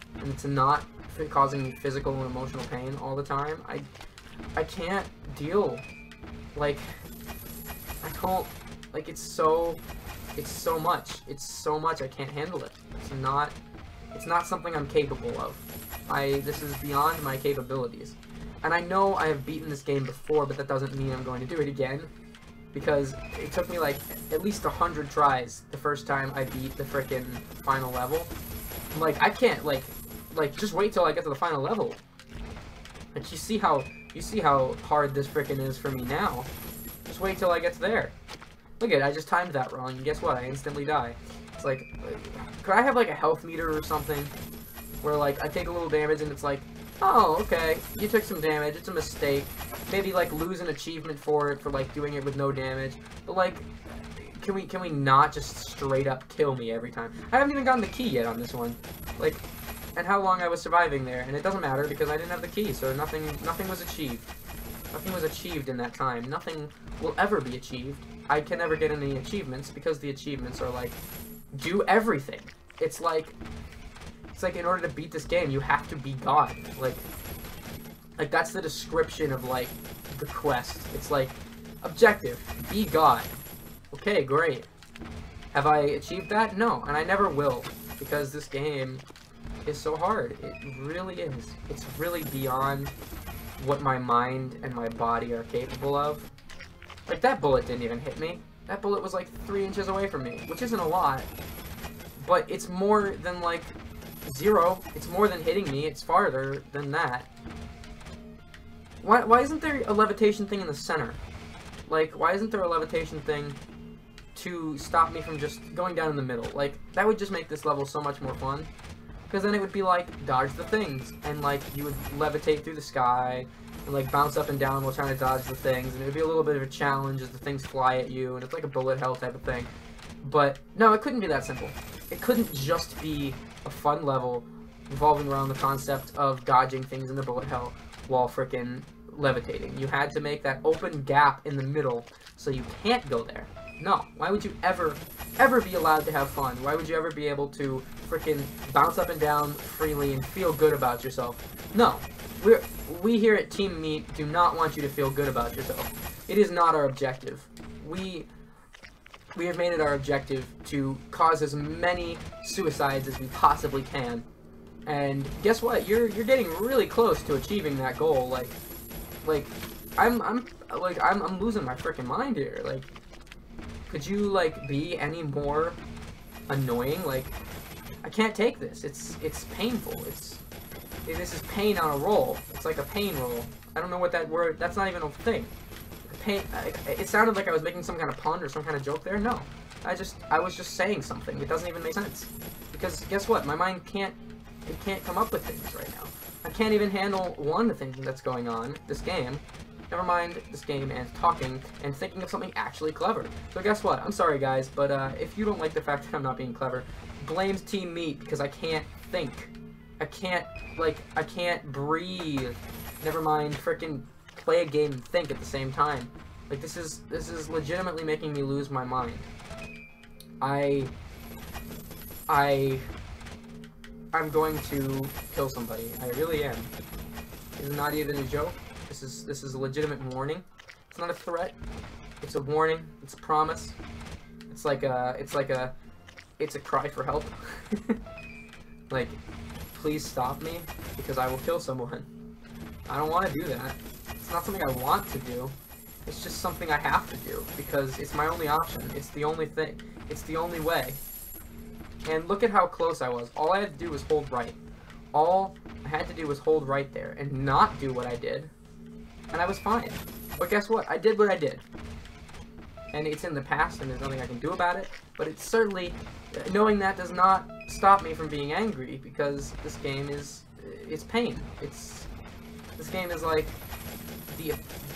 and it's not causing me physical and emotional pain all the time, I can't deal. Like, I don't, like, it's so much. It's so much, I can't handle it. It's not something I'm capable of. This is beyond my capabilities. And I know I have beaten this game before, but that doesn't mean I'm going to do it again. Because it took me, like, at least 100 tries the first time I beat the frickin' final level. Like, I can't, like, just wait till I get to the final level. Like, you see how hard this frickin' is for me now. Just wait till I get to there. Look at it, I just timed that wrong, and guess what? I instantly die. It's like, could I have, like, a health meter or something? Where, like, I take a little damage and it's like, oh, okay, you took some damage, it's a mistake. Maybe, like, lose an achievement for it, for, like, doing it with no damage. But, like, can we not just straight up kill me every time? I haven't even gotten the key yet on this one. Like, and how long I was surviving there. And it doesn't matter because I didn't have the key, so nothing was achieved. Nothing was achieved in that time. Nothing will ever be achieved. I can never get any achievements because the achievements are, like, do everything. It's like in order to beat this game, you have to be God. Like that's the description of, like, the quest. It's like, objective, be God. Okay, great. Have I achieved that? No, and I never will, because this game is so hard. It really is. It's really beyond what my mind and my body are capable of. Like, that bullet didn't even hit me. That bullet was, like, 3 inches away from me, which isn't a lot, but it's more than, like, 0. It's more than hitting me. It's farther than that. Why isn't there a levitation thing in the center? Like, why isn't there a levitation thing to stop me from just going down in the middle? Like, that would just make this level so much more fun. Because then it would be like, dodge the things, and, like, you would levitate through the sky, and, like, bounce up and down while trying to dodge the things, and it would be a little bit of a challenge as the things fly at you, and it's like a bullet hell type of thing. But, no, it couldn't be that simple. It couldn't just be a fun level revolving around the concept of dodging things in the bullet hell while frickin' levitating. You had to make that open gap in the middle so you can't go there. No. Why would you ever be allowed to have fun? Why would you ever be able to frickin' bounce up and down freely and feel good about yourself? No. We here at Team Meat do not want you to feel good about yourself. It is not our objective. We have made it our objective to cause as many suicides as we possibly can. And guess what? You're getting really close to achieving that goal. Like I'm losing my freaking mind here. Like, could you, like, be any more annoying? Like, I can't take this. It's painful. This is pain on a roll. It's like a pain roll. I don't know what that word. That's not even a thing. Pain. It sounded like I was making some kind of pun or some kind of joke there. No, I was just saying something. It doesn't even make sense. Because guess what? My mind can't come up with things right now. I can't even handle one thing that's going on. This game. Never mind this game and talking and thinking of something actually clever. So guess what? I'm sorry, guys, but if you don't like the fact that I'm not being clever, blame Team Meat because I can't think. I can't breathe. Never mind frickin' play a game and think at the same time. Like, this is legitimately making me lose my mind. I'm going to kill somebody. I really am. This is not even a joke. This is a legitimate warning. It's not a threat. It's a warning. It's a promise. It's a cry for help. Like, please stop me because I will kill someone. I don't want to do that. It's not something I want to do. It's just something I have to do because it's my only option. It's the only thing. It's the only way. And look at how close I was. All I had to do was hold right. All I had to do was hold right there and not do what I did. And I was fine. But guess what? I did what I did. And it's in the past and there's nothing I can do about it. But it's certainly, knowing that does not stop me from being angry because this game is, it's pain. This game is like the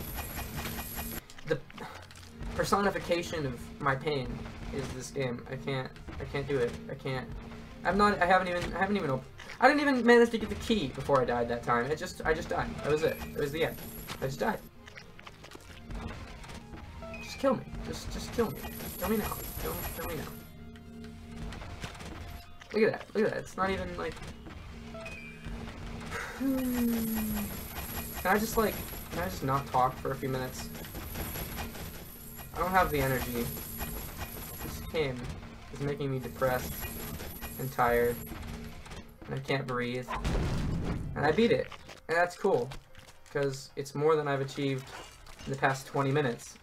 personification of my pain is this game. I can't do it. I didn't even manage to get the key before I died that time. I just died. That was it. That was the end. I just died. Just kill me. Just kill me. Kill me now. Kill me now. Look at that. Look at that. It's not even like Can I just not talk for a few minutes? I don't have the energy. This game is making me depressed and tired. And I can't breathe. And I beat it. And that's cool. Because it's more than I've achieved in the past 20 minutes.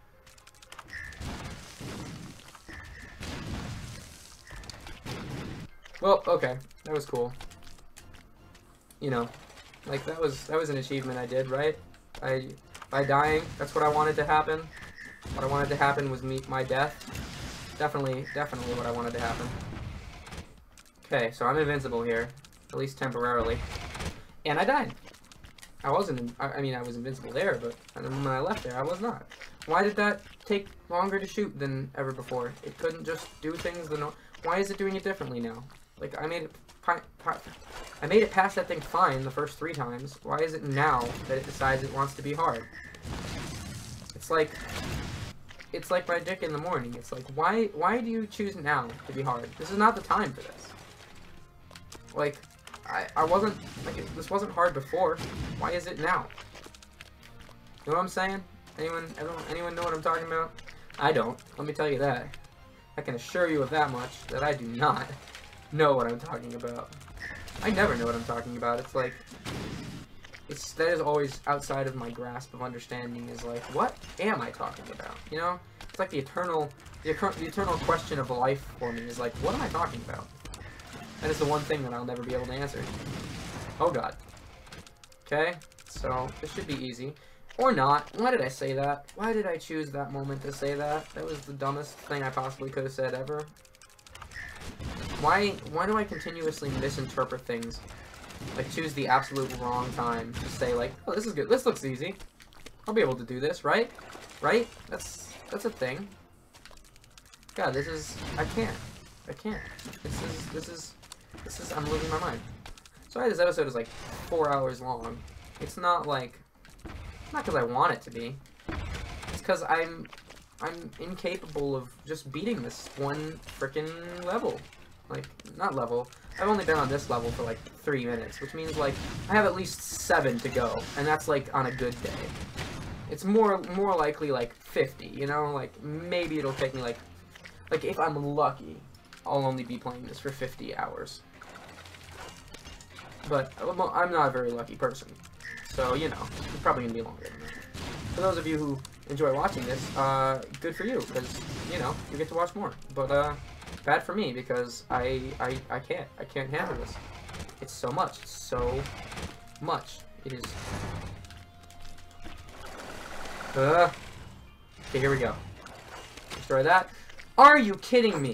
Well, okay. That was cool. You know, like that was an achievement I did, right? By dying, that's what I wanted to happen. What I wanted to happen was my death. Definitely what I wanted to happen. Okay, so I'm invincible here, at least temporarily. And I died. I mean, I was invincible there, but when I left there, I was not. Why did that take longer to shoot than ever before? It couldn't just do things why is it doing it differently now? Like, I made it past that thing fine the first 3 times. Why is it now that it decides it wants to be hard? It's like my dick in the morning. It's like, why do you choose now to be hard? This is not the time for this. Like, I wasn't, like, this wasn't hard before. Why is it now? You know what I'm saying? Anyone know what I'm talking about? I don't. Let me tell you that. I can assure you of that much, that I do not know what I'm talking about. I never know what I'm talking about. It's like, that is always outside of my grasp of understanding, is like, what am I talking about? You know? It's like the eternal question of life for me is like, what am I talking about? That is the one thing that I'll never be able to answer. Oh god. Okay, so this should be easy. Or not. Why did I say that? Why did I choose that moment to say that? That was the dumbest thing I possibly could have said ever. Why do I continuously misinterpret things? Like, choose the absolute wrong time to say, like, oh, this is good. This looks easy. I'll be able to do this, right? Right? That's a thing. God, I can't. This is, I'm losing my mind. Sorry, this episode is like 4 hours long. It's not like, not because I want it to be. It's because I'm incapable of just beating this one frickin' level. Like, not level. I've only been on this level for like 3 minutes, which means like I have at least 7 to go, and that's like on a good day. It's more likely like 50, you know? Like, maybe it'll take me like if I'm lucky, I'll only be playing this for 50 hours. But I'm not a very lucky person, so you know, it's probably gonna be longer than that. For those of you who enjoy watching this, good for you, because you know you get to watch more. But bad for me, because I can't handle this. It's so much. It's so much. It is. Okay, here we go. Destroy that. Are you kidding me?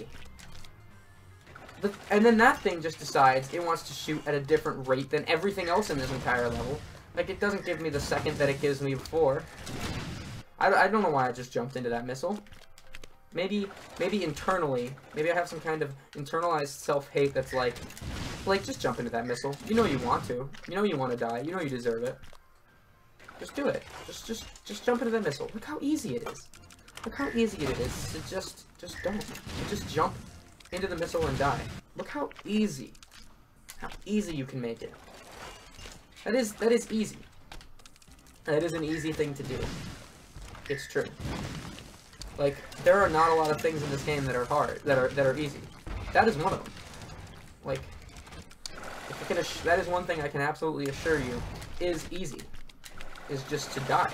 And then that thing just decides it wants to shoot at a different rate than everything else in this entire level. Like, it doesn't give me the second that it gives me before. I don't know why I just jumped into that missile. Maybe internally, maybe I have some kind of internalized self-hate that's like, just jump into that missile. You know you want to. You know you want to die. You know you deserve it. Just do it. Just jump into that missile. Look how easy it is. Look how easy it is to just don't. Just jump into the missile and die. Look how easy you can make it. That is easy. That is an easy thing to do. It's true. Like, there are not a lot of things in this game that are hard, that are easy. That is one of them. Like, that is one thing I can absolutely assure you is easy. Is just to die.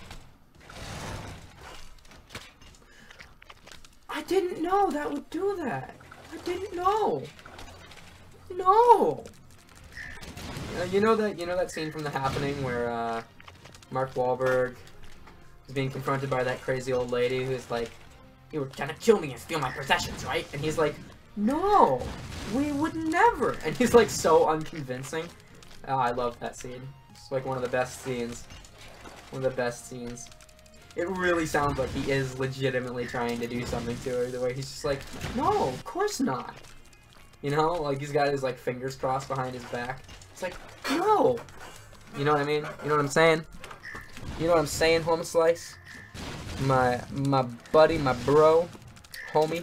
I didn't know that would do that. I didn't know. No. You know that scene from The Happening where Mark Wahlberg is being confronted by that crazy old lady who's like, "You were gonna kill me and steal my possessions, right?" And he's like, "No, we would never." And he's like so unconvincing. Oh, I love that scene. It's like one of the best scenes. One of the best scenes. It really sounds like he is legitimately trying to do something to her, the way he's just like, "No, of course not." You know, like he's got his like fingers crossed behind his back. It's like, no. You know what I mean? You know what I'm saying? You know what I'm saying, Home Slice? My buddy, my bro, homie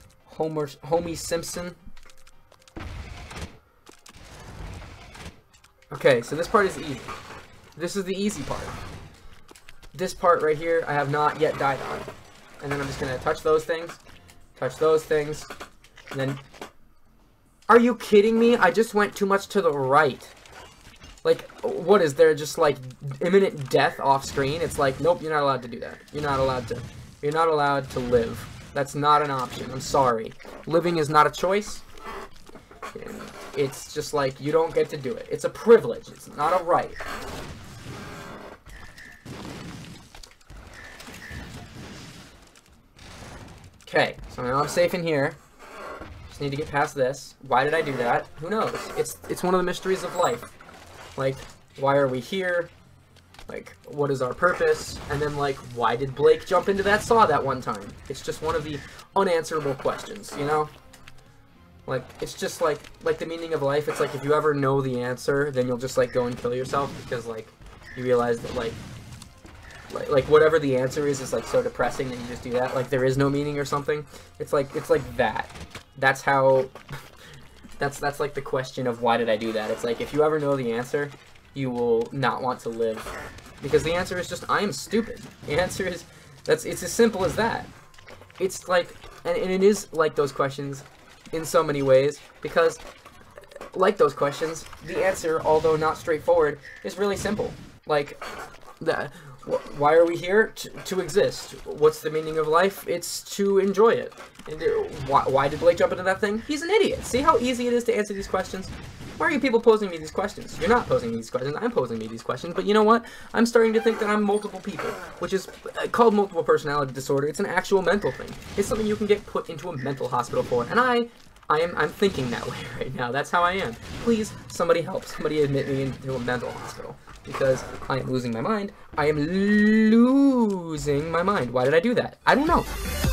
Simpson. Okay, so this part is easy. This is the easy part. This part right here, I have not yet died on. And then I'm just gonna touch those things, and then... Are you kidding me? I just went too much to the right. Like, what is there, just like imminent death off screen? It's like, nope, you're not allowed to do that. You're not allowed to live. That's not an option. I'm sorry. Living is not a choice. And it's just like, you don't get to do it. It's a privilege. It's not a right. Okay, so now I'm safe in here. Just need to get past this. Why did I do that? Who knows? It's one of the mysteries of life. Like, why are we here? Like, what is our purpose? And then, like, why did Blake jump into that saw that one time? It's just one of the unanswerable questions, you know? Like, it's just like the meaning of life. It's like, if you ever know the answer, then you'll just, like, go and kill yourself because, like, you realize that, like whatever the answer is like so depressing that you just do that. Like, there is no meaning or something. It's like that. That's how... That's like the question of why did I do that. It's like, if you ever know the answer, you will not want to live. Because the answer is just, I am stupid. The answer is, it's as simple as that. It's like, and it is like those questions in so many ways, because like those questions, the answer, although not straightforward, is really simple. Like, why are we here? To exist. What's the meaning of life? It's to enjoy it. And why did Blake jump into that thing? He's an idiot. See how easy it is to answer these questions? Why are you people posing me these questions? You're not posing me these questions. I'm posing me these questions. But you know what? I'm starting to think that I'm multiple people, which is called multiple personality disorder. It's an actual mental thing. It's something you can get put into a mental hospital for. And I'm thinking that way right now. That's how I am. Please, somebody help. Somebody admit me into a mental hospital. Because I am losing my mind. I am losing my mind. Why did I do that? I don't know.